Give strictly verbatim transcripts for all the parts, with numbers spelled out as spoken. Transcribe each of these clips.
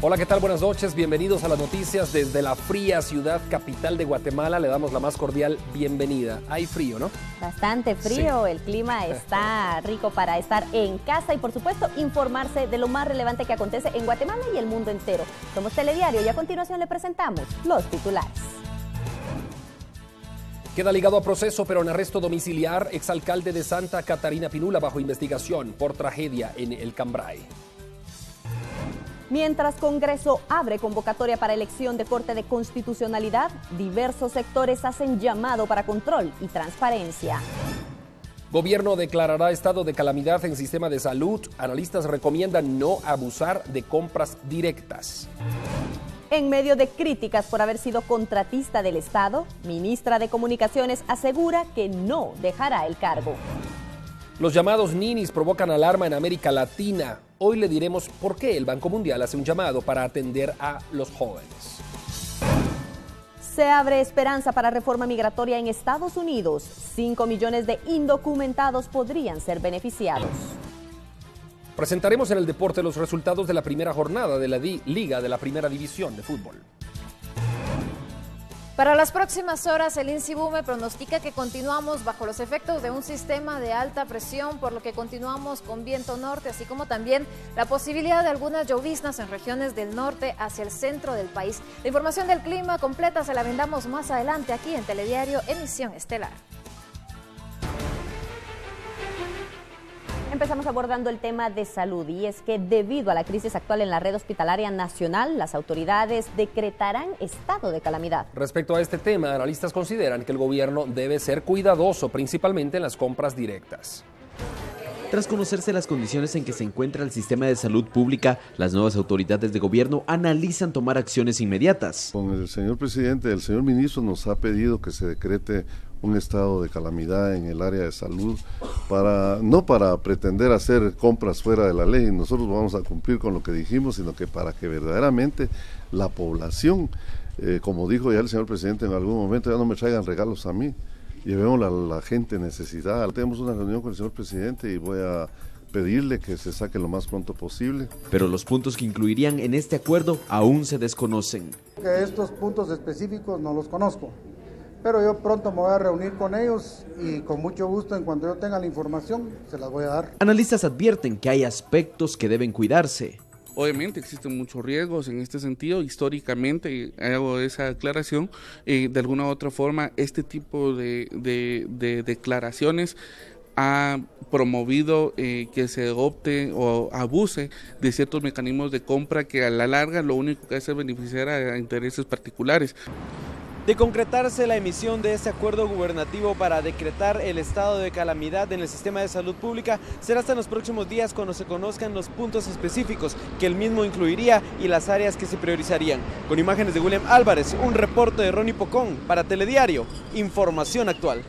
Hola, ¿qué tal? Buenas noches, bienvenidos a las noticias desde la fría ciudad capital de Guatemala. Le damos la más cordial bienvenida. Hay frío, ¿no? Bastante frío, sí. El clima está rico para estar en casa y por supuesto informarse de lo más relevante que acontece en Guatemala y el mundo entero. Somos Telediario y a continuación le presentamos los titulares. Queda ligado a proceso pero en arresto domiciliar exalcalde de Santa Catarina Pinula bajo investigación por tragedia en el Cambrai. Mientras Congreso abre convocatoria para elección de Corte de Constitucionalidad, diversos sectores hacen llamado para control y transparencia. Gobierno declarará estado de calamidad en sistema de salud. Analistas recomiendan no abusar de compras directas. En medio de críticas por haber sido contratista del Estado, ministra de Comunicaciones asegura que no dejará el cargo. Los llamados ninis provocan alarma en América Latina. Hoy le diremos por qué el Banco Mundial hace un llamado para atender a los jóvenes. Se abre esperanza para reforma migratoria en Estados Unidos. Cinco millones de indocumentados podrían ser beneficiados. Presentaremos en el deporte los resultados de la primera jornada de la Liga de la Primera División de Fútbol. Para las próximas horas, el INSIBUME pronostica que continuamos bajo los efectos de un sistema de alta presión, por lo que continuamos con viento norte, así como también la posibilidad de algunas lloviznas en regiones del norte hacia el centro del país. La información del clima completa se la vendamos más adelante aquí en Telediario, emisión estelar. Empezamos abordando el tema de salud y es que debido a la crisis actual en la red hospitalaria nacional, las autoridades decretarán estado de calamidad. Respecto a este tema, analistas consideran que el gobierno debe ser cuidadoso, principalmente en las compras directas. Tras conocerse las condiciones en que se encuentra el sistema de salud pública, las nuevas autoridades de gobierno analizan tomar acciones inmediatas. Con el señor presidente, el señor ministro nos ha pedido que se decrete un estado de calamidad en el área de salud, para no para pretender hacer compras fuera de la ley, nosotros vamos a cumplir con lo que dijimos, sino que para que verdaderamente la población, eh, como dijo ya el señor presidente en algún momento, ya no me traigan regalos a mí, llevemos a la, la gente necesitada. Tenemos una reunión con el señor presidente y voy a pedirle que se saque lo más pronto posible. Pero los puntos que incluirían en este acuerdo aún se desconocen. Que estos puntos específicos no los conozco, pero yo pronto me voy a reunir con ellos y con mucho gusto, en cuanto yo tenga la información, se las voy a dar. Analistas advierten que hay aspectos que deben cuidarse. Obviamente existen muchos riesgos en este sentido, históricamente hago esa aclaración, eh, de alguna u otra forma este tipo de, de, de declaraciones ha promovido eh, que se opte o abuse de ciertos mecanismos de compra que a la larga lo único que hace es beneficiar a, a intereses particulares. De concretarse la emisión de este acuerdo gubernativo para decretar el estado de calamidad en el sistema de salud pública, será hasta en los próximos días cuando se conozcan los puntos específicos que el mismo incluiría y las áreas que se priorizarían. Con imágenes de William Álvarez, un reporte de Ronnie Pocón para Telediario, información actual.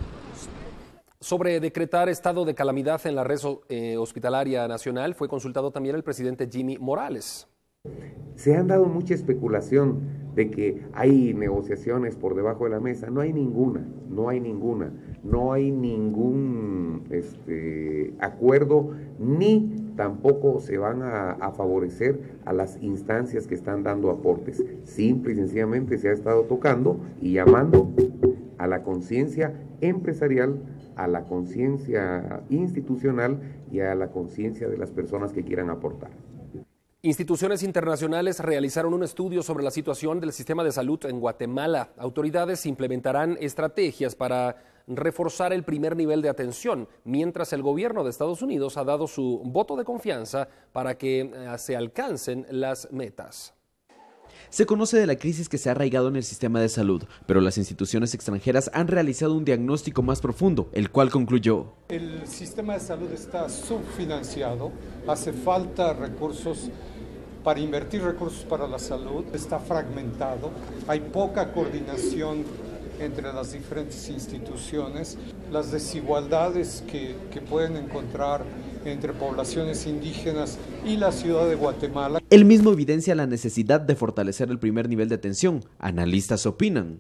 Sobre decretar estado de calamidad en la red eh, hospitalaria nacional, fue consultado también el presidente Jimmy Morales. Se han dado mucha especulación de que hay negociaciones por debajo de la mesa. No hay ninguna, no hay ninguna, no hay ningún este, acuerdo, ni tampoco se van a, a favorecer a las instancias que están dando aportes. Simple y sencillamente se ha estado tocando y llamando a la conciencia empresarial, a la conciencia institucional y a la conciencia de las personas que quieran aportar. Instituciones internacionales realizaron un estudio sobre la situación del sistema de salud en Guatemala. Autoridades implementarán estrategias para reforzar el primer nivel de atención, mientras el gobierno de Estados Unidos ha dado su voto de confianza para que se alcancen las metas. Se conoce de la crisis que se ha arraigado en el sistema de salud, pero las instituciones extranjeras han realizado un diagnóstico más profundo, el cual concluyó: el sistema de salud está subfinanciado, hace falta recursos para invertir recursos para la salud, está fragmentado, hay poca coordinación entre las diferentes instituciones, las desigualdades que, que pueden encontrar entre poblaciones indígenas y la ciudad de Guatemala. Él mismo evidencia la necesidad de fortalecer el primer nivel de atención. Analistas opinan: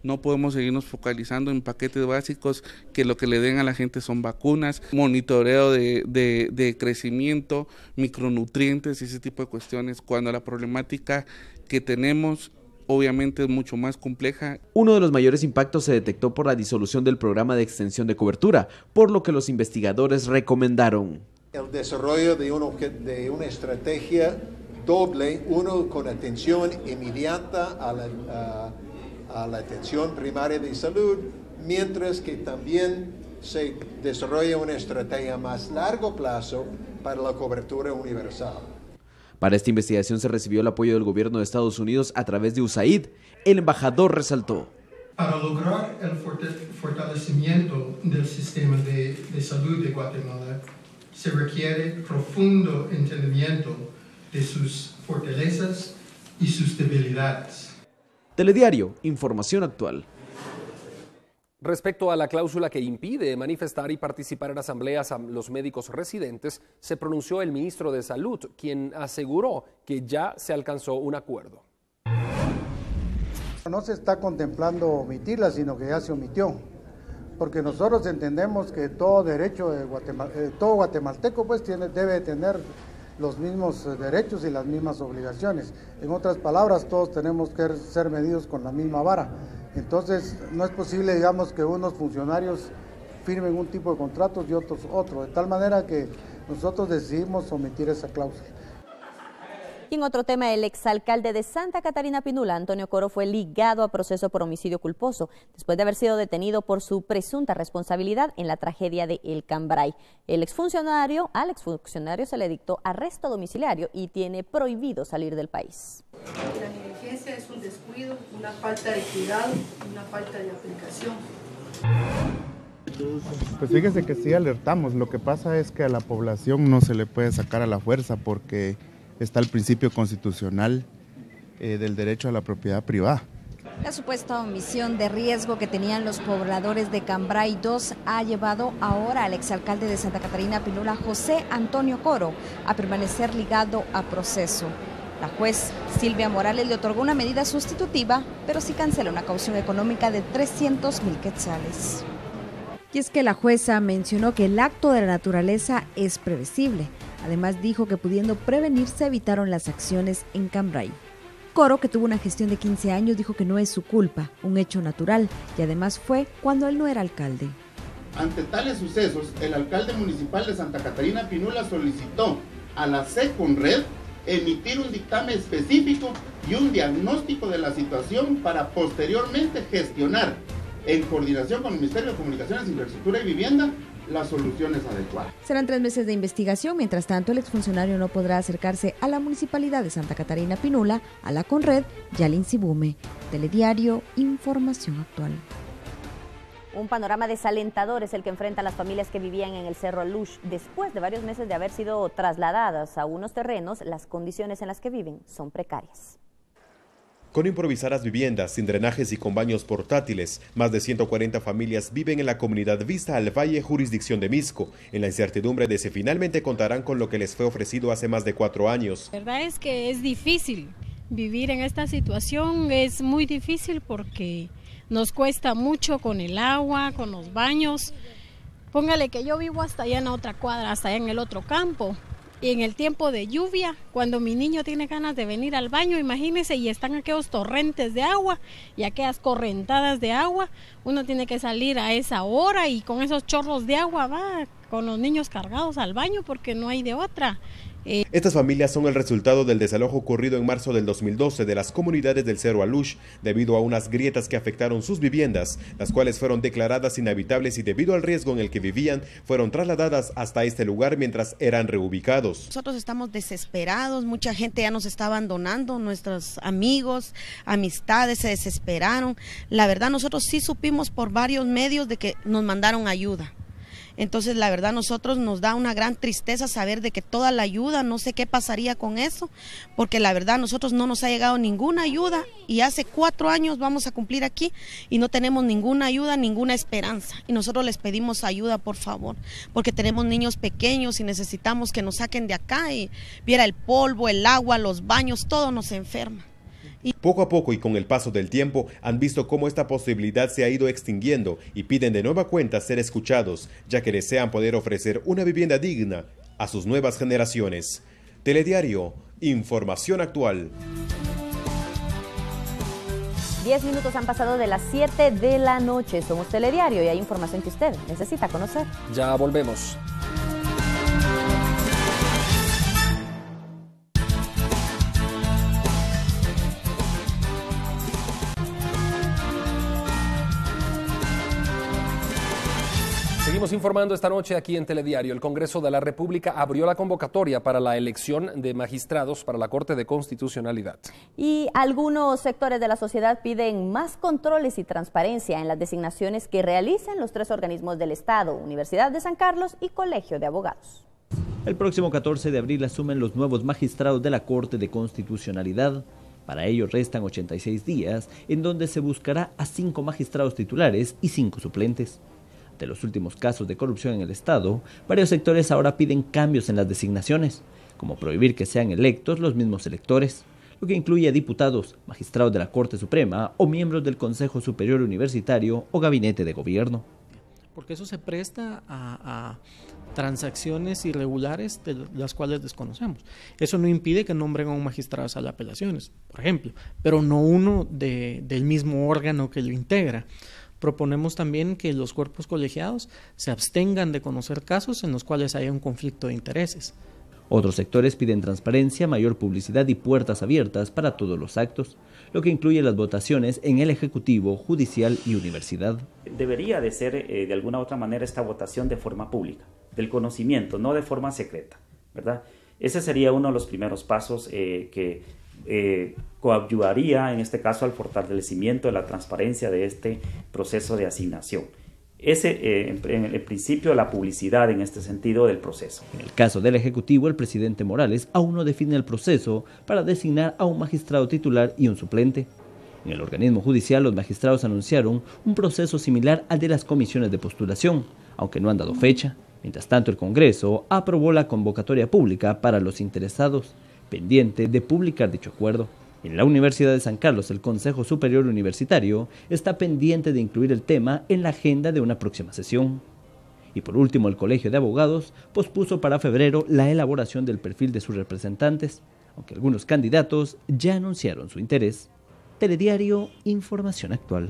No podemos seguirnos focalizando en paquetes básicos que lo que le den a la gente son vacunas, monitoreo de, de, de crecimiento, micronutrientes y ese tipo de cuestiones, cuando la problemática que tenemos obviamente es mucho más compleja. Uno de los mayores impactos se detectó por la disolución del programa de extensión de cobertura, por lo que los investigadores recomendaron el desarrollo de, un, de una estrategia doble, uno con atención inmediata a la, a, a la atención primaria de salud, mientras que también se desarrolla una estrategia a más largo plazo para la cobertura universal. Para esta investigación se recibió el apoyo del gobierno de Estados Unidos a través de U S A I D. El embajador resaltó: para lograr el fortalecimiento del sistema de, de salud de Guatemala, se requiere profundo entendimiento de sus fortalezas y sus debilidades. Telediario, información actual. Respecto a la cláusula que impide manifestar y participar en asambleas a los médicos residentes, se pronunció el ministro de Salud, quien aseguró que ya se alcanzó un acuerdo. No se está contemplando omitirla, sino que ya se omitió, porque nosotros entendemos que todo derecho de Guatemal eh, todo guatemalteco pues tiene, debe tener los mismos derechos y las mismas obligaciones. En otras palabras, todos tenemos que ser medidos con la misma vara. Entonces, no es posible, digamos, que unos funcionarios firmen un tipo de contratos y otros otro, de tal manera que nosotros decidimos omitir esa cláusula. Y en otro tema, el exalcalde de Santa Catarina Pinula, Antonio Coro, fue ligado a proceso por homicidio culposo, después de haber sido detenido por su presunta responsabilidad en la tragedia de El Cambray. El exfuncionario, al exfuncionario se le dictó arresto domiciliario y tiene prohibido salir del país. La negligencia es un descuido, una falta de cuidado, una falta de aplicación. Pues fíjese que sí alertamos, lo que pasa es que a la población no se le puede sacar a la fuerza porque está el principio constitucional eh, del derecho a la propiedad privada. La supuesta omisión de riesgo que tenían los pobladores de Cambray dos ha llevado ahora al exalcalde de Santa Catarina Pinula, José Antonio Coro, a permanecer ligado a proceso. La juez Silvia Morales le otorgó una medida sustitutiva, pero sí cancela una caución económica de trescientos mil quetzales. Y es que la jueza mencionó que el acto de la naturaleza es previsible. Además dijo que pudiendo prevenirse evitaron las acciones en Cambray. Coro, que tuvo una gestión de quince años, dijo que no es su culpa, un hecho natural, y además fue cuando él no era alcalde. Ante tales sucesos, el alcalde municipal de Santa Catarina Pinula solicitó a la SECONRED emitir un dictamen específico y un diagnóstico de la situación para posteriormente gestionar, en coordinación con el Ministerio de Comunicaciones, Infraestructura y Vivienda, las soluciones adecuadas. Serán tres meses de investigación. Mientras tanto, el exfuncionario no podrá acercarse a la Municipalidad de Santa Catarina Pinula, a la CONRED y al INSIBUME. Telediario, información actual. Un panorama desalentador es el que enfrentan las familias que vivían en el Cerro Alush. Después de varios meses de haber sido trasladadas a unos terrenos, las condiciones en las que viven son precarias. Con improvisadas viviendas, sin drenajes y con baños portátiles, más de ciento cuarenta familias viven en la comunidad Vista al Valle, jurisdicción de Misco, en la incertidumbre de si finalmente contarán con lo que les fue ofrecido hace más de cuatro años. La verdad es que es difícil vivir en esta situación, es muy difícil porque nos cuesta mucho con el agua, con los baños. Póngale que yo vivo hasta allá en la otra cuadra, hasta allá en el otro campo. Y en el tiempo de lluvia, cuando mi niño tiene ganas de venir al baño, imagínense, y están aquellos torrentes de agua y aquellas correntadas de agua, uno tiene que salir a esa hora y con esos chorros de agua va con los niños cargados al baño porque no hay de otra. Eh, Estas familias son el resultado del desalojo ocurrido en marzo del dos mil doce de las comunidades del Cerro Alush debido a unas grietas que afectaron sus viviendas, las cuales fueron declaradas inhabitables y debido al riesgo en el que vivían, fueron trasladadas hasta este lugar mientras eran reubicados. Nosotros estamos desesperados, mucha gente ya nos está abandonando, nuestros amigos, amistades se desesperaron. La verdad nosotros sí supimos por varios medios de que nos mandaron ayuda. Entonces la verdad nosotros nos da una gran tristeza saber de que toda la ayuda, no sé qué pasaría con eso, porque la verdad nosotros no nos ha llegado ninguna ayuda y hace cuatro años vamos a cumplir aquí y no tenemos ninguna ayuda, ninguna esperanza. Y nosotros les pedimos ayuda, por favor, porque tenemos niños pequeños y necesitamos que nos saquen de acá y viera el polvo, el agua, los baños, todo nos enferma. Poco a poco y con el paso del tiempo han visto cómo esta posibilidad se ha ido extinguiendo y piden de nueva cuenta ser escuchados, ya que desean poder ofrecer una vivienda digna a sus nuevas generaciones. Telediario, información actual. Diez minutos han pasado de las siete de la noche. Somos Telediario y hay información que usted necesita conocer. Ya volvemos. Seguimos informando esta noche aquí en Telediario. El Congreso de la República abrió la convocatoria para la elección de magistrados para la Corte de Constitucionalidad. Y algunos sectores de la sociedad piden más controles y transparencia en las designaciones que realizan los tres organismos del Estado, Universidad de San Carlos y Colegio de Abogados. El próximo catorce de abril asumen los nuevos magistrados de la Corte de Constitucionalidad. Para ello restan ochenta y seis días, en donde se buscará a cinco magistrados titulares y cinco suplentes. De los últimos casos de corrupción en el Estado, varios sectores ahora piden cambios en las designaciones, como prohibir que sean electos los mismos electores, lo que incluye a diputados, magistrados de la Corte Suprema o miembros del Consejo Superior Universitario o Gabinete de Gobierno. Porque eso se presta a, a transacciones irregulares de las cuales desconocemos. Eso no impide que nombren a un magistrado a sala de apelaciones, por ejemplo, pero no uno de, del mismo órgano que lo integra. Proponemos también que los cuerpos colegiados se abstengan de conocer casos en los cuales haya un conflicto de intereses. Otros sectores piden transparencia, mayor publicidad y puertas abiertas para todos los actos, lo que incluye las votaciones en el Ejecutivo, Judicial y Universidad. Debería de ser eh, de alguna u otra manera esta votación de forma pública, del conocimiento, no de forma secreta, ¿verdad? Ese sería uno de los primeros pasos eh, que eh, coadyuvaría en este caso al fortalecimiento de la transparencia de este proceso de asignación. Ese, eh, en, en el principio, la publicidad en este sentido del proceso. En el caso del Ejecutivo, el presidente Morales aún no define el proceso para designar a un magistrado titular y un suplente. En el organismo judicial, los magistrados anunciaron un proceso similar al de las comisiones de postulación, aunque no han dado fecha. Mientras tanto, el Congreso aprobó la convocatoria pública para los interesados, pendiente de publicar dicho acuerdo. En la Universidad de San Carlos, el Consejo Superior Universitario está pendiente de incluir el tema en la agenda de una próxima sesión. Y por último, el Colegio de Abogados pospuso para febrero la elaboración del perfil de sus representantes, aunque algunos candidatos ya anunciaron su interés. Telediario, información actual.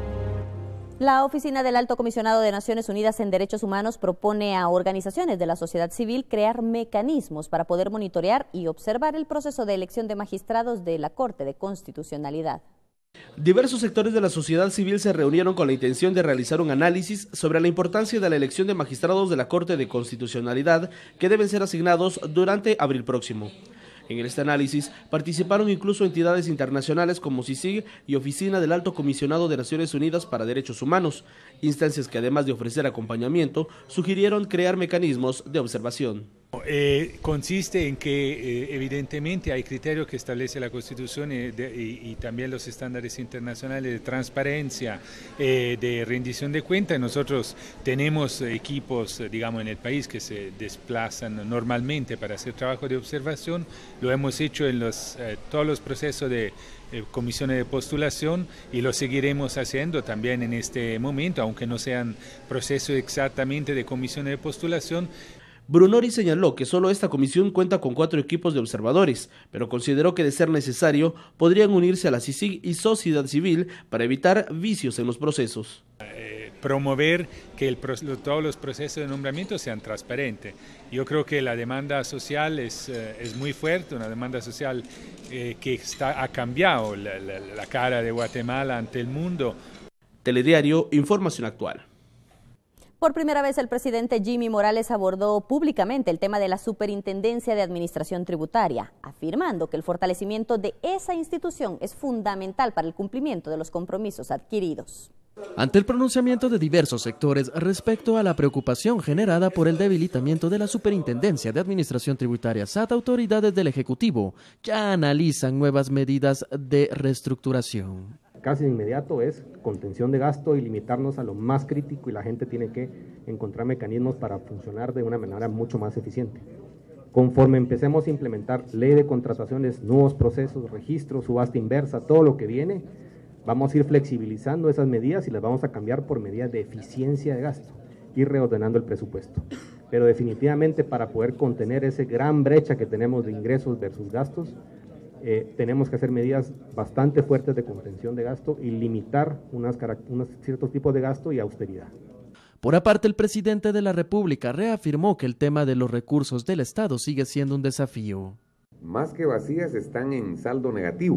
La Oficina del Alto Comisionado de Naciones Unidas en Derechos Humanos propone a organizaciones de la sociedad civil crear mecanismos para poder monitorear y observar el proceso de elección de magistrados de la Corte de Constitucionalidad. Diversos sectores de la sociedad civil se reunieron con la intención de realizar un análisis sobre la importancia de la elección de magistrados de la Corte de Constitucionalidad que deben ser asignados durante abril próximo. En este análisis participaron incluso entidades internacionales como C I C I G y Oficina del Alto Comisionado de Naciones Unidas para Derechos Humanos, instancias que además de ofrecer acompañamiento, sugirieron crear mecanismos de observación. Eh, consiste en que eh, evidentemente hay criterios que establece la Constitución y, de, y, y también los estándares internacionales de transparencia, eh, de rendición de cuentas. Nosotros tenemos equipos, digamos, en el país que se desplazan normalmente para hacer trabajo de observación. Lo hemos hecho en los, eh, todos los procesos de eh, comisiones de postulación y lo seguiremos haciendo también en este momento, aunque no sean procesos exactamente de comisiones de postulación. Brunori señaló que solo esta comisión cuenta con cuatro equipos de observadores, pero consideró que de ser necesario podrían unirse a la C I C I G y sociedad civil para evitar vicios en los procesos. Eh, promover que el, todos los procesos de nombramiento sean transparentes. Yo creo que la demanda social es, eh, es muy fuerte, una demanda social eh, que está, ha cambiado la, la, la cara de Guatemala ante el mundo. Telediario, información actual. Por primera vez, el presidente Jimmy Morales abordó públicamente el tema de la Superintendencia de Administración Tributaria, afirmando que el fortalecimiento de esa institución es fundamental para el cumplimiento de los compromisos adquiridos. Ante el pronunciamiento de diversos sectores respecto a la preocupación generada por el debilitamiento de la Superintendencia de Administración Tributaria S A T, autoridades del Ejecutivo ya analizan nuevas medidas de reestructuración. Casi de inmediato es contención de gasto y limitarnos a lo más crítico, y la gente tiene que encontrar mecanismos para funcionar de una manera mucho más eficiente. Conforme empecemos a implementar ley de contrataciones, nuevos procesos, registros, subasta inversa, todo lo que viene, vamos a ir flexibilizando esas medidas y las vamos a cambiar por medidas de eficiencia de gasto, ir reordenando el presupuesto. Pero definitivamente para poder contener esa gran brecha que tenemos de ingresos versus gastos, eh, tenemos que hacer medidas bastante fuertes de contención de gasto y limitar unas, unos ciertos tipos de gasto y austeridad. Por aparte, el presidente de la República reafirmó que el tema de los recursos del Estado sigue siendo un desafío. Más que vacías, están en saldo negativo.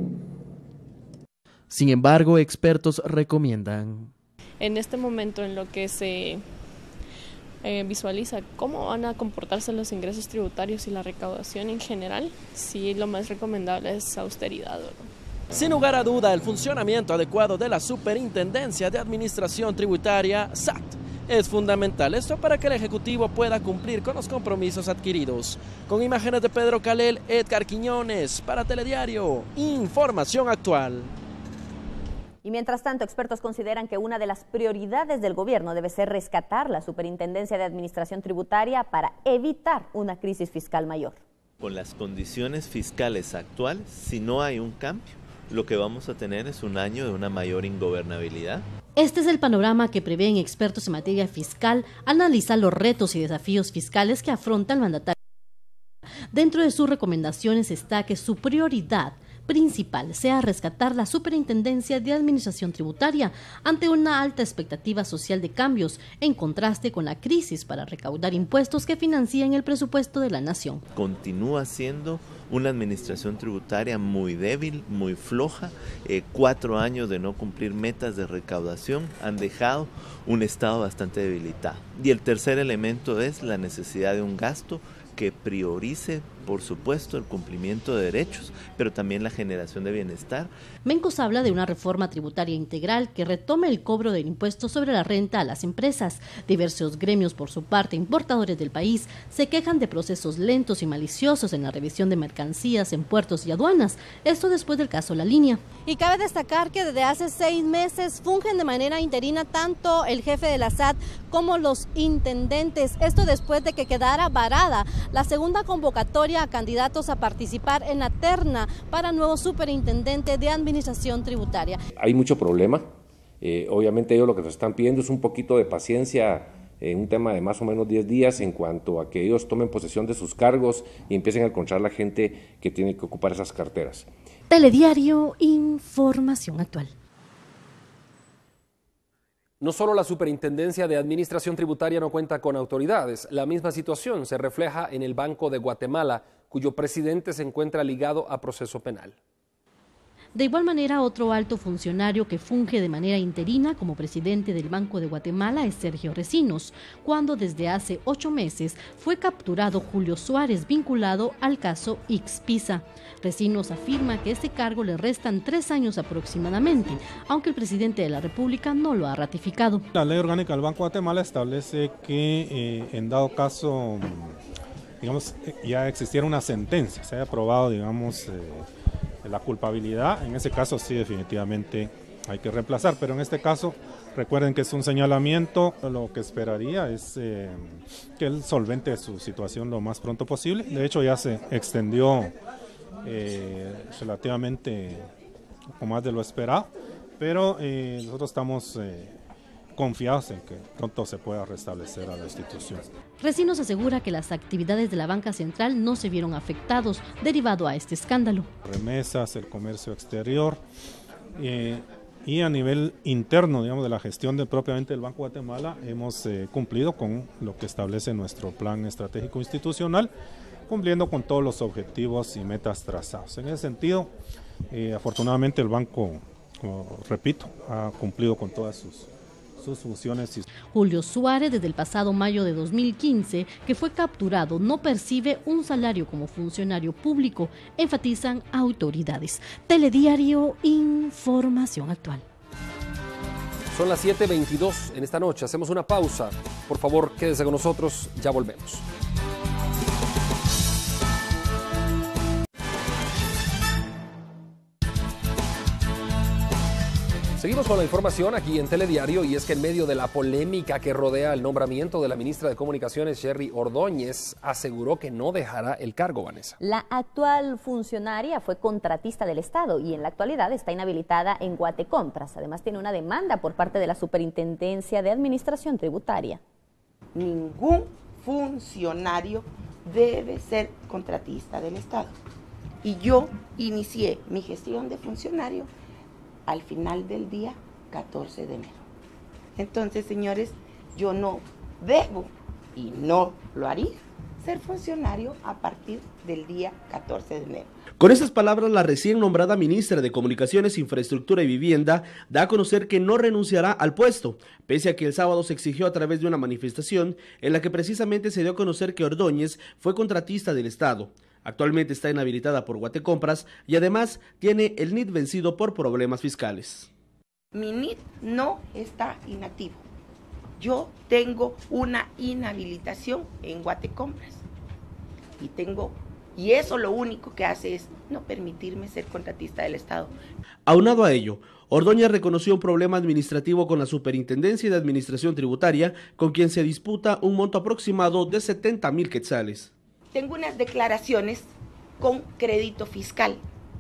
Sin embargo, expertos recomiendan. En este momento en lo que se eh, visualiza cómo van a comportarse los ingresos tributarios y la recaudación en general, sí lo más recomendable es austeridad, ¿no? Sin lugar a duda, el funcionamiento adecuado de la Superintendencia de Administración Tributaria, S A T, es fundamental. Esto para que el Ejecutivo pueda cumplir con los compromisos adquiridos. Con imágenes de Pedro Calel, Edgar Quiñones, para Telediario, Información Actual. Y mientras tanto, expertos consideran que una de las prioridades del gobierno debe ser rescatar la Superintendencia de Administración Tributaria para evitar una crisis fiscal mayor. Con las condiciones fiscales actuales, si no hay un cambio, lo que vamos a tener es un año de una mayor ingobernabilidad. Este es el panorama que prevén expertos en materia fiscal, analizan los retos y desafíos fiscales que afronta el mandatario. Dentro de sus recomendaciones está que su prioridad principal sea rescatar la Superintendencia de Administración Tributaria ante una alta expectativa social de cambios, en contraste con la crisis para recaudar impuestos que financian el presupuesto de la nación. Continúa siendo una administración tributaria muy débil, muy floja. Eh, cuatro años de no cumplir metas de recaudación han dejado un Estado bastante debilitado. Y el tercer elemento es la necesidad de un gasto que priorice, por supuesto, el cumplimiento de derechos, pero también la generación de bienestar. Mencos habla de una reforma tributaria integral que retome el cobro del impuesto sobre la renta a las empresas. Diversos gremios, por su parte, importadores del país, se quejan de procesos lentos y maliciosos en la revisión de mercancías en puertos y aduanas. Esto después del caso La Línea. Y cabe destacar que desde hace seis meses fungen de manera interina tanto el jefe de la S A T como los intendentes. Esto después de que quedara varada la segunda convocatoria a candidatos a participar en la terna para nuevo superintendente de administración tributaria. Hay mucho problema, eh, obviamente ellos lo que nos están pidiendo es un poquito de paciencia, en eh, un tema de más o menos diez días en cuanto a que ellos tomen posesión de sus cargos y empiecen a encontrar la gente que tiene que ocupar esas carteras. Telediario, Información Actual. No solo la Superintendencia de Administración Tributaria no cuenta con autoridades, la misma situación se refleja en el Banco de Guatemala, cuyo presidente se encuentra ligado a proceso penal. De igual manera, otro alto funcionario que funge de manera interina como presidente del Banco de Guatemala es Sergio Recinos, cuando desde hace ocho meses fue capturado Julio Suárez vinculado al caso Ixpisa. Recinos afirma que este cargo le restan tres años aproximadamente, aunque el presidente de la República no lo ha ratificado. La ley orgánica del Banco de Guatemala establece que eh, en dado caso, digamos, ya existiera una sentencia, se haya aprobado, digamos, eh, la culpabilidad, en ese caso sí definitivamente hay que reemplazar, pero en este caso recuerden que es un señalamiento, lo que esperaría es eh, que él solvente su situación lo más pronto posible. De hecho ya se extendió eh, relativamente con más de lo esperado, pero eh, nosotros estamos eh, confiados en que pronto se pueda restablecer a la institución. Recinos asegura que las actividades de la banca central no se vieron afectados derivado a este escándalo. Remesas, el comercio exterior eh, y a nivel interno, digamos, de la gestión de propiamente del Banco de Guatemala hemos eh, cumplido con lo que establece nuestro plan estratégico institucional, cumpliendo con todos los objetivos y metas trazados. En ese sentido, eh, afortunadamente el banco, como repito, ha cumplido con todas sus sus funciones. Julio Suárez, desde el pasado mayo de dos mil quince, que fue capturado, no percibe un salario como funcionario público, enfatizan autoridades. Telediario, Información Actual. Son las siete veintidós en esta noche, hacemos una pausa. Por favor, quédese con nosotros, ya volvemos. Seguimos Seguimos con la información aquí en Telediario, y es que en medio de la polémica que rodea el nombramiento de la ministra de Comunicaciones, Sherry Ordóñez, aseguró que no dejará el cargo, Vanessa. La actual funcionaria fue contratista del Estado y en la actualidad está inhabilitada en Guatecompras. Además tiene una demanda por parte de la Superintendencia de Administración Tributaria. Ningún funcionario debe ser contratista del Estado. Y yo inicié mi gestión de funcionario al final del día catorce de enero. Entonces, señores, yo no debo y no lo haría ser funcionario a partir del día catorce de enero. Con estas palabras, la recién nombrada ministra de Comunicaciones, Infraestructura y Vivienda da a conocer que no renunciará al puesto, pese a que el sábado se exigió a través de una manifestación en la que precisamente se dio a conocer que Ordóñez fue contratista del Estado. Actualmente está inhabilitada por Guatecompras y además tiene el N I T vencido por problemas fiscales. Mi N I T no está inactivo. Yo tengo una inhabilitación en Guatecompras y tengo y eso lo único que hace es no permitirme ser contratista del Estado. Aunado a ello, Ordóñez reconoció un problema administrativo con la Superintendencia de Administración Tributaria, con quien se disputa un monto aproximado de setenta mil quetzales. Tengo unas declaraciones con crédito fiscal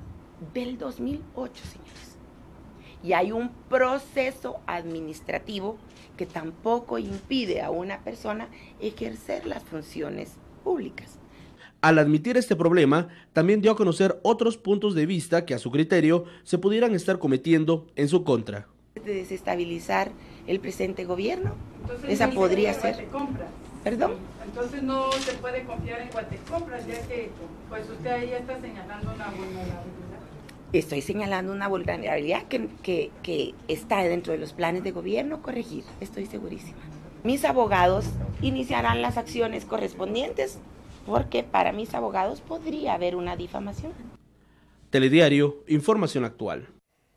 del dos mil ocho, señores. Y hay un proceso administrativo que tampoco impide a una persona ejercer las funciones públicas. Al admitir este problema, también dio a conocer otros puntos de vista que a su criterio se pudieran estar cometiendo en su contra. De desestabilizar el presente gobierno, Entonces, esa podría ser. Guatecompras. ¿Perdón? Entonces no se puede confiar en Guatecompras, ya que pues usted ahí está señalando una vulnerabilidad. Estoy señalando una vulnerabilidad que, que, que está dentro de los planes de gobierno corregir, estoy segurísima. Mis abogados iniciarán las acciones correspondientes porque para mis abogados podría haber una difamación. Telediario, información actual.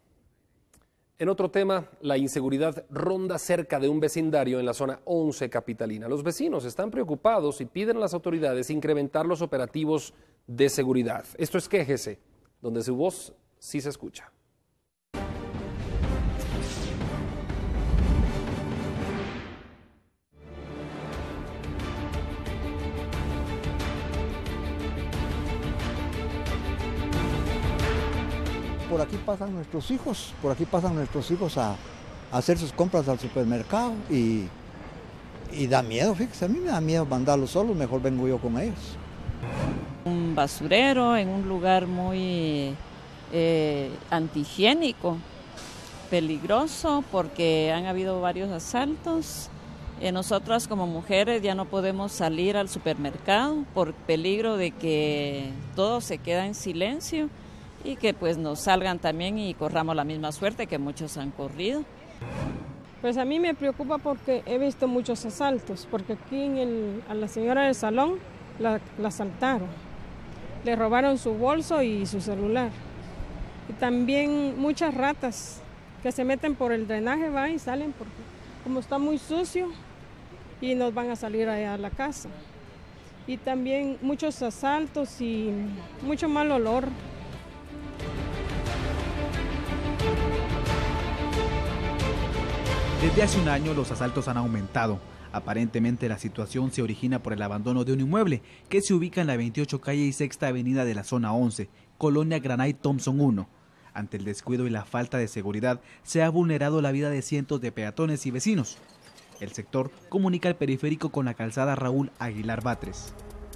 En otro tema, la inseguridad ronda cerca de un vecindario en la zona once capitalina. Los vecinos están preocupados y piden a las autoridades incrementar los operativos de seguridad. Esto es Quéjese, donde su voz sí se escucha. Por aquí pasan nuestros hijos, por aquí pasan nuestros hijos a, a hacer sus compras al supermercado y, y da miedo, fíjese, a mí me da miedo mandarlos solos, mejor vengo yo con ellos. Un basurero en un lugar muy eh, antihigiénico, peligroso porque han habido varios asaltos. Eh, nosotras como mujeres ya no podemos salir al supermercado por peligro de que todo se queda en silencio y que pues nos salgan también y corramos la misma suerte que muchos han corrido. Pues a mí me preocupa porque he visto muchos asaltos, porque aquí en el, a la señora del salón la, la asaltaron, le robaron su bolso y su celular. Y también muchas ratas que se meten por el drenaje, van y salen porque como está muy sucio y nos van a salir allá a la casa. Y también muchos asaltos y mucho mal olor. Desde hace un año los asaltos han aumentado. Aparentemente la situación se origina por el abandono de un inmueble que se ubica en la veintiocho calle y sexta avenida de la zona once, Colonia Granay Thompson uno. Ante el descuido y la falta de seguridad se ha vulnerado la vida de cientos de peatones y vecinos. El sector comunica el periférico con la calzada Raúl Aguilar Batres.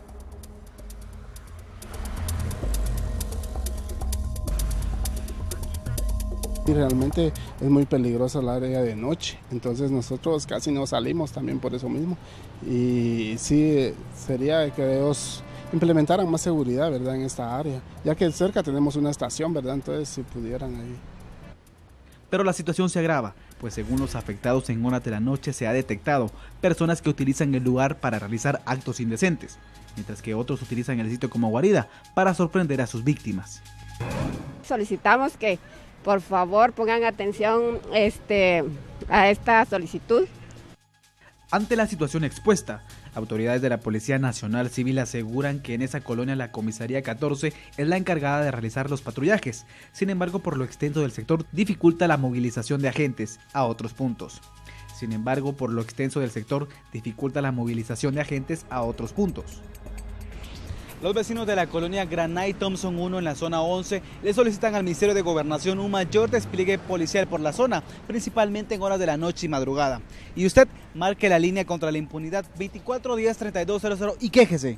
Y realmente es muy peligrosa el área de noche, entonces nosotros casi no salimos también por eso mismo. Y sí, sería que ellos implementaran más seguridad, ¿verdad?, en esta área, ya que cerca tenemos una estación, ¿verdad?, entonces si pudieran ahí. Pero la situación se agrava, pues según los afectados en horas de la noche se ha detectado personas que utilizan el lugar para realizar actos indecentes, mientras que otros utilizan el sitio como guarida para sorprender a sus víctimas. Solicitamos que por favor pongan atención este, a esta solicitud. Ante la situación expuesta, Autoridades de la Policía Nacional Civil aseguran que en esa colonia la Comisaría catorce es la encargada de realizar los patrullajes. Sin embargo, por lo extenso del sector dificulta la movilización de agentes a otros puntos. Sin embargo, por lo extenso del sector dificulta la movilización de agentes a otros puntos. Los vecinos de la colonia Granay Thompson uno en la zona once le solicitan al Ministerio de Gobernación un mayor despliegue policial por la zona, principalmente en horas de la noche y madrugada. Y usted marque la línea contra la impunidad veinticuatro diez treinta y dos cero cero y quéjese.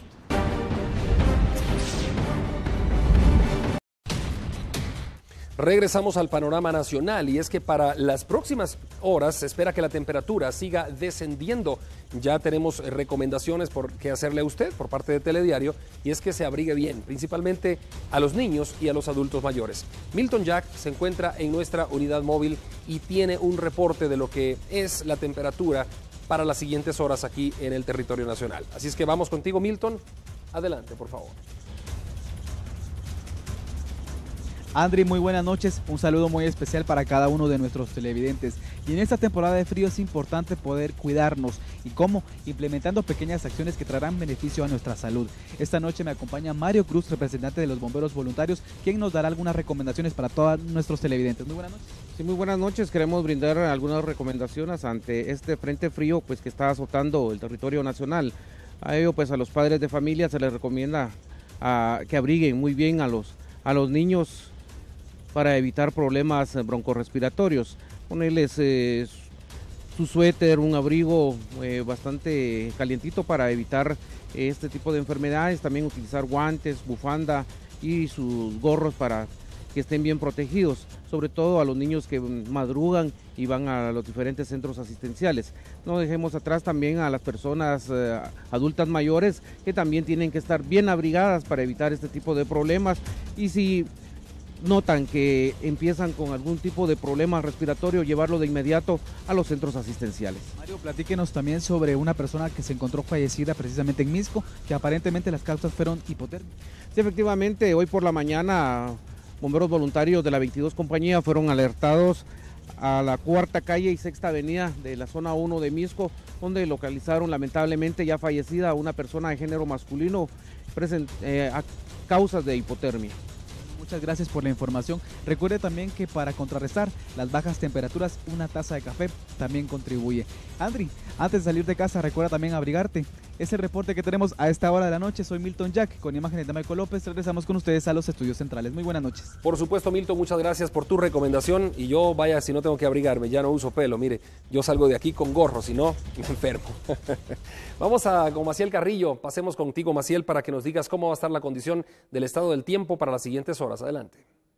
Regresamos al panorama nacional y es que para las próximas horas se espera que la temperatura siga descendiendo. Ya tenemos recomendaciones por qué hacerle a usted por parte de Telediario y es que se abrigue bien, principalmente a los niños y a los adultos mayores. Milton Jack se encuentra en nuestra unidad móvil y tiene un reporte de lo que es la temperatura para las siguientes horas aquí en el territorio nacional. Así es que vamos contigo, Milton. Adelante, por favor. Andri, muy buenas noches, un saludo muy especial para cada uno de nuestros televidentes. Y en esta temporada de frío es importante poder cuidarnos. ¿Y cómo? Implementando pequeñas acciones que traerán beneficio a nuestra salud. Esta noche me acompaña Mario Cruz, representante de los bomberos voluntarios, quien nos dará algunas recomendaciones para todos nuestros televidentes. Muy buenas noches. Sí, muy buenas noches. Queremos brindar algunas recomendaciones ante este frente frío pues, que está azotando el territorio nacional. A ello, pues a los padres de familia se les recomienda a, que abriguen muy bien a los, a los niños para evitar problemas broncorrespiratorios. Ponerles eh, su suéter, un abrigo eh, bastante calientito para evitar eh, este tipo de enfermedades. También utilizar guantes, bufanda y sus gorros para que estén bien protegidos, sobre todo a los niños que madrugan y van a los diferentes centros asistenciales. No dejemos atrás también a las personas eh, adultas mayores que también tienen que estar bien abrigadas para evitar este tipo de problemas. Y si notan que empiezan con algún tipo de problema respiratorio, llevarlo de inmediato a los centros asistenciales. Mario, platíquenos también sobre una persona que se encontró fallecida precisamente en Misco, que aparentemente las causas fueron hipotermia. Sí, efectivamente, hoy por la mañana bomberos voluntarios de la veintidós compañía fueron alertados a la cuarta calle y sexta avenida de la zona uno de Misco, donde localizaron lamentablemente ya fallecida a una persona de género masculino present, eh, a causas de hipotermia. Muchas gracias por la información. Recuerde también que para contrarrestar las bajas temperaturas, una taza de café también contribuye. Andri, antes de salir de casa, recuerda también abrigarte. Es el reporte que tenemos a esta hora de la noche. Soy Milton Jack, con imágenes de Michael López. Regresamos con ustedes a los estudios centrales. Muy buenas noches. Por supuesto, Milton, muchas gracias por tu recomendación. Y yo, vaya, si no tengo que abrigarme, ya no uso pelo. Mire, yo salgo de aquí con gorro, si no, me enfermo. Vamos a con Maciel Carrillo. Pasemos contigo, Maciel, para que nos digas cómo va a estar la condición del estado del tiempo para las siguientes horas. Adelante.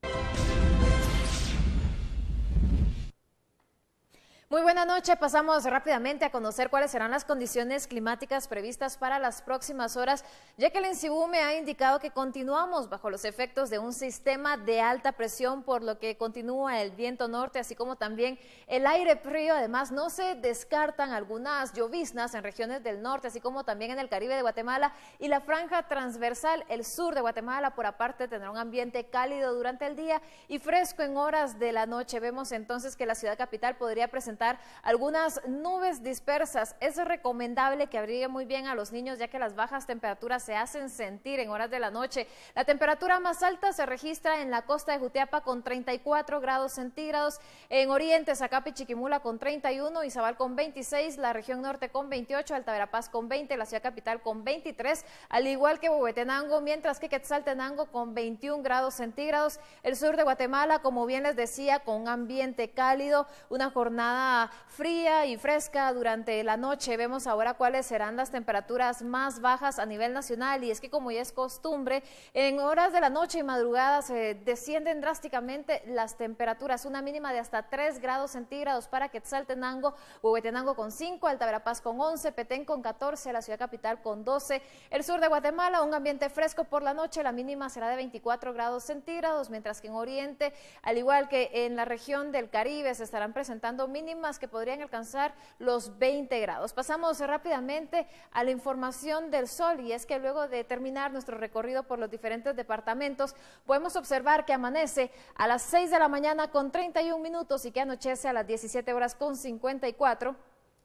Muy buena noche, pasamos rápidamente a conocer cuáles serán las condiciones climáticas previstas para las próximas horas, ya que el INCIBUME ha indicado que continuamos bajo los efectos de un sistema de alta presión, por lo que continúa el viento norte, así como también el aire frío. Además, no se descartan algunas lloviznas en regiones del norte, así como también en el Caribe de Guatemala y la franja transversal. El sur de Guatemala, por aparte, tendrá un ambiente cálido durante el día y fresco en horas de la noche. Vemos entonces que la ciudad capital podría presentar algunas nubes dispersas. Es recomendable que abrigue muy bien a los niños, ya que las bajas temperaturas se hacen sentir en horas de la noche. La temperatura más alta se registra en la costa de Jutiapa con treinta y cuatro grados centígrados, en Oriente, Zacapa y Chiquimula con treinta y uno, Izabal con veintiséis, la región norte con veintiocho, Alta Verapaz con veinte, la ciudad capital con veintitrés, al igual que Huehuetenango, mientras que Quetzaltenango con veintiún grados centígrados. El sur de Guatemala, como bien les decía, con un ambiente cálido, una jornada fría y fresca durante la noche. Vemos ahora cuáles serán las temperaturas más bajas a nivel nacional, y es que, como ya es costumbre, en horas de la noche y madrugada se descienden drásticamente las temperaturas, una mínima de hasta tres grados centígrados para Quetzaltenango, Huehuetenango con cinco, Alta Verapaz con once, Petén con catorce, la ciudad capital con doce. El sur de Guatemala, un ambiente fresco por la noche, la mínima será de veinticuatro grados centígrados, mientras que en Oriente, al igual que en la región del Caribe, se estarán presentando mínimas que podrían alcanzar los veinte grados. Pasamos rápidamente a la información del sol, y es que luego de terminar nuestro recorrido por los diferentes departamentos, podemos observar que amanece a las seis de la mañana con treinta y un minutos y que anochece a las diecisiete horas con cincuenta y cuatro.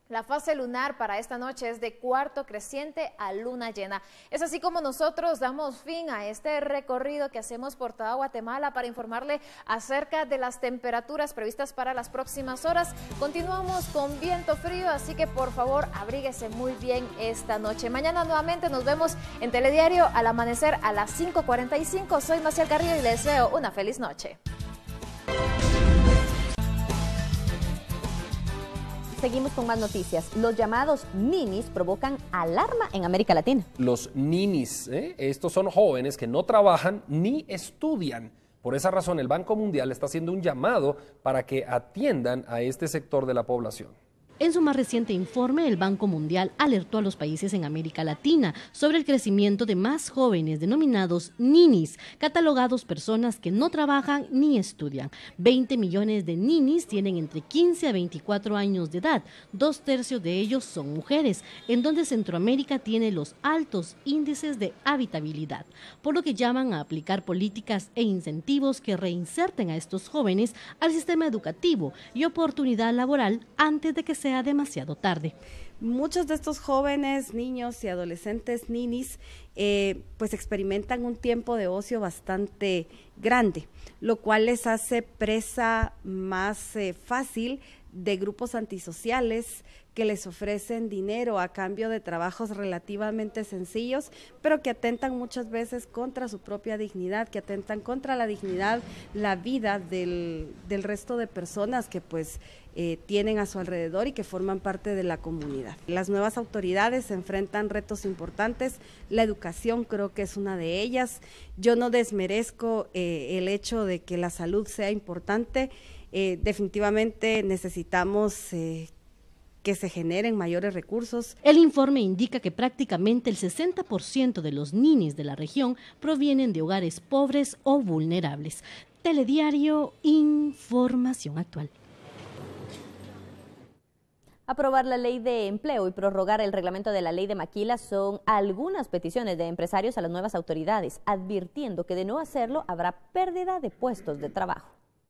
La fase lunar para esta noche es de cuarto creciente a luna llena. Es así como nosotros damos fin a este recorrido que hacemos por toda Guatemala para informarle acerca de las temperaturas previstas para las próximas horas. Continuamos con viento frío, así que por favor abríguese muy bien esta noche. Mañana nuevamente nos vemos en Telediario al amanecer a las cinco cuarenta y cinco. Soy Maciel Carrillo y les deseo una feliz noche. Seguimos con más noticias. Los llamados ninis provocan alarma en América Latina. Los ninis, ¿eh? Estos son jóvenes que no trabajan ni estudian. Por esa razón, el Banco Mundial está haciendo un llamado para que atiendan a este sector de la población. En su más reciente informe, el Banco Mundial alertó a los países en América Latina sobre el crecimiento de más jóvenes denominados ninis, catalogados personas que no trabajan ni estudian. veinte millones de ninis tienen entre quince a veinticuatro años de edad, dos tercios de ellos son mujeres, en donde Centroamérica tiene los altos índices de habitabilidad, por lo que llaman a aplicar políticas e incentivos que reinserten a estos jóvenes al sistema educativo y oportunidad laboral antes de que sea demasiado tarde. Muchos de estos jóvenes, niños y adolescentes ninis eh, pues experimentan un tiempo de ocio bastante grande, lo cual les hace presa más eh, fácil de grupos antisociales que les ofrecen dinero a cambio de trabajos relativamente sencillos, pero que atentan muchas veces contra su propia dignidad, que atentan contra la dignidad, la vida del, del resto de personas que pues eh, tienen a su alrededor y que forman parte de la comunidad. Las nuevas autoridades se enfrentan retos importantes, la educación creo que es una de ellas. Yo no desmerezco eh, el hecho de que la salud sea importante, eh, definitivamente necesitamos eh, que se generen mayores recursos. El informe indica que prácticamente el sesenta por ciento de los ninis de la región provienen de hogares pobres o vulnerables. Telediario, información actual. Aprobar la ley de empleo y prorrogar el reglamento de la ley de maquila son algunas peticiones de empresarios a las nuevas autoridades, advirtiendo que de no hacerlo habrá pérdida de puestos de trabajo.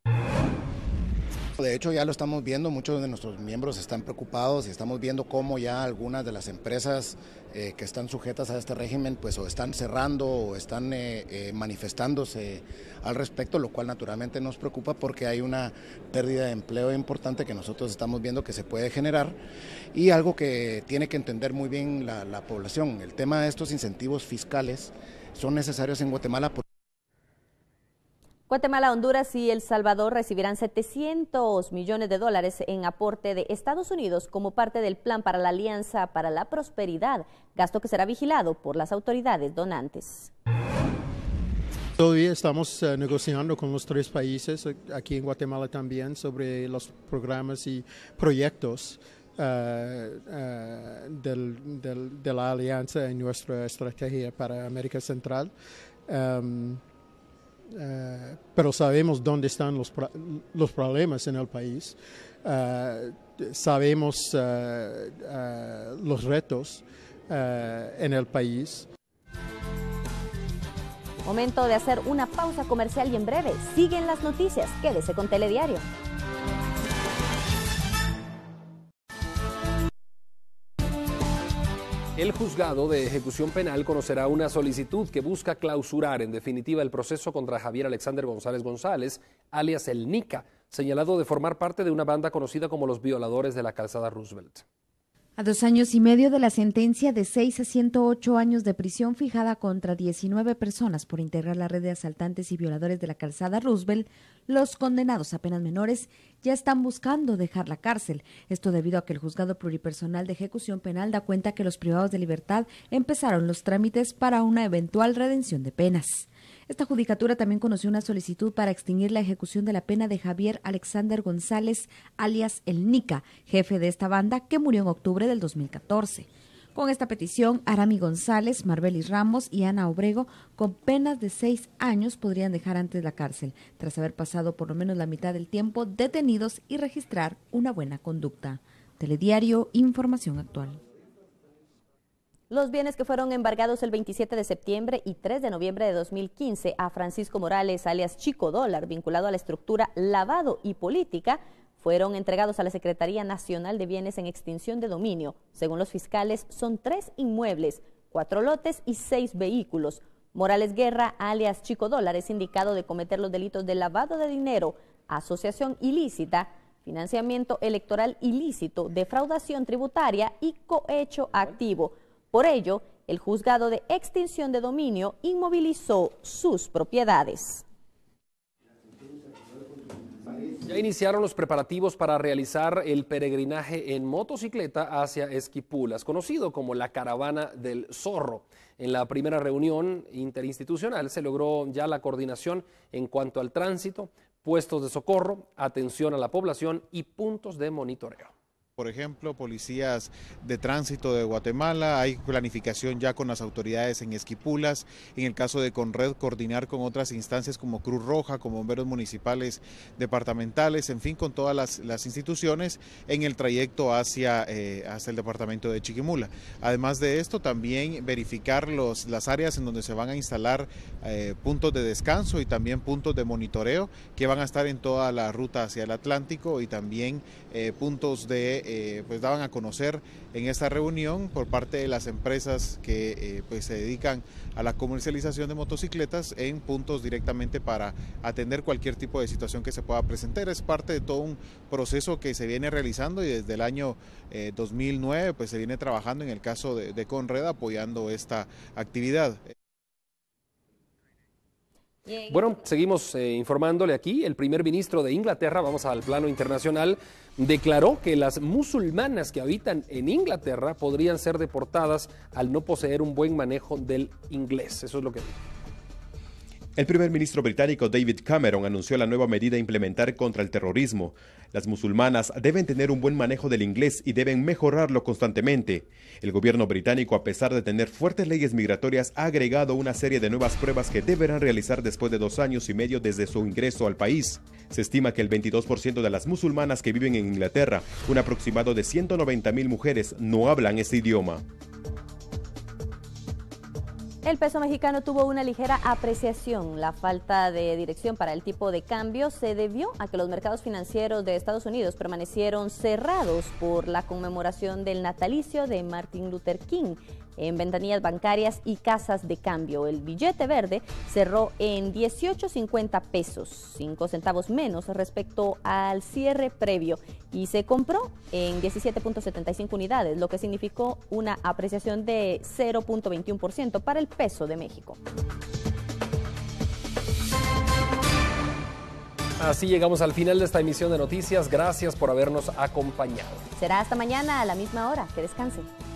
De hecho, ya lo estamos viendo, muchos de nuestros miembros están preocupados y estamos viendo cómo ya algunas de las empresas eh, que están sujetas a este régimen pues o están cerrando o están eh, eh, manifestándose al respecto, lo cual naturalmente nos preocupa porque hay una pérdida de empleo importante que nosotros estamos viendo que se puede generar y algo que tiene que entender muy bien la, la población. El tema de estos incentivos fiscales son necesarios en Guatemala. Por Guatemala, Honduras y El Salvador recibirán setecientos millones de dólares en aporte de Estados Unidos como parte del Plan para la Alianza para la Prosperidad, gasto que será vigilado por las autoridades donantes. Todavía estamos uh, negociando con los tres países, aquí en Guatemala también, sobre los programas y proyectos uh, uh, del, del, de la alianza en nuestra estrategia para América Central. Um, Uh, pero sabemos dónde están los, los problemas en el país, uh, sabemos uh, uh, los retos uh, en el país. Momento de hacer una pausa comercial y en breve siguen las noticias. Quédese con Telediario. El juzgado de ejecución penal conocerá una solicitud que busca clausurar en definitiva el proceso contra Javier Alexander González González, alias el Nica, señalado de formar parte de una banda conocida como los Violadores de la Calzada Roosevelt. A dos años y medio de la sentencia de seis a ciento ocho años de prisión fijada contra diecinueve personas por integrar la red de asaltantes y violadores de la Calzada Roosevelt, los condenados apenas menores ya están buscando dejar la cárcel. Esto debido a que el Juzgado Pluripersonal de Ejecución Penal da cuenta que los privados de libertad empezaron los trámites para una eventual redención de penas. Esta judicatura también conoció una solicitud para extinguir la ejecución de la pena de Javier Alexander González, alias el Nica, jefe de esta banda que murió en octubre del dos mil catorce. Con esta petición, Arami González, Marbelis Ramos y Ana Obrego, con penas de seis años, podrían dejar antes la cárcel, tras haber pasado por lo menos la mitad del tiempo detenidos y registrar una buena conducta. Telediario, información actual. Los bienes que fueron embargados el veintisiete de septiembre y tres de noviembre de dos mil quince a Francisco Morales, alias Chico Dólar, vinculado a la estructura Lavado y Política, fueron entregados a la Secretaría Nacional de Bienes en Extinción de Dominio. Según los fiscales, son tres inmuebles, cuatro lotes y seis vehículos. Morales Guerra, alias Chico Dólar, es indicado de cometer los delitos de lavado de dinero, asociación ilícita, financiamiento electoral ilícito, defraudación tributaria y cohecho activo. Por ello, el juzgado de extinción de dominio inmovilizó sus propiedades. Ya iniciaron los preparativos para realizar el peregrinaje en motocicleta hacia Esquipulas, conocido como la Caravana del Zorro. En la primera reunión interinstitucional se logró ya la coordinación en cuanto al tránsito, puestos de socorro, atención a la población y puntos de monitoreo. Por ejemplo, policías de tránsito de Guatemala, hay planificación ya con las autoridades en Esquipulas, en el caso de Conred, coordinar con otras instancias como Cruz Roja, como bomberos municipales departamentales, en fin, con todas las, las instituciones en el trayecto hacia, eh, hacia el departamento de Chiquimula. Además de esto, también verificar los, las áreas en donde se van a instalar eh, puntos de descanso y también puntos de monitoreo que van a estar en toda la ruta hacia el Atlántico y también eh, puntos de Eh, pues daban a conocer en esta reunión por parte de las empresas que eh, pues se dedican a la comercialización de motocicletas en puntos directamente para atender cualquier tipo de situación que se pueda presentar. Es parte de todo un proceso que se viene realizando y desde el año eh, dos mil nueve pues se viene trabajando en el caso de, de Conred apoyando esta actividad. Bueno, seguimos eh, informándole aquí. El primer ministro de Inglaterra, vamos al plano internacional, declaró que las musulmanas que habitan en Inglaterra podrían ser deportadas al no poseer un buen manejo del inglés. Eso es lo que dijo. El primer ministro británico David Cameron anunció la nueva medida a implementar contra el terrorismo. Las musulmanas deben tener un buen manejo del inglés y deben mejorarlo constantemente. El gobierno británico, a pesar de tener fuertes leyes migratorias, ha agregado una serie de nuevas pruebas que deberán realizar después de dos años y medio desde su ingreso al país. Se estima que el veintidós por ciento de las musulmanas que viven en Inglaterra, un aproximado de ciento noventa mil mujeres, no hablan este idioma. El peso mexicano tuvo una ligera apreciación. La falta de dirección para el tipo de cambio se debió a que los mercados financieros de Estados Unidos permanecieron cerrados por la conmemoración del natalicio de Martin Luther King. En ventanillas bancarias y casas de cambio, el billete verde cerró en dieciocho cincuenta pesos, cinco centavos menos respecto al cierre previo, y se compró en diecisiete punto setenta y cinco unidades, lo que significó una apreciación de cero punto veintiuno por ciento para el peso de México. Así llegamos al final de esta emisión de noticias. Gracias por habernos acompañado. Será hasta mañana a la misma hora. Que descansen.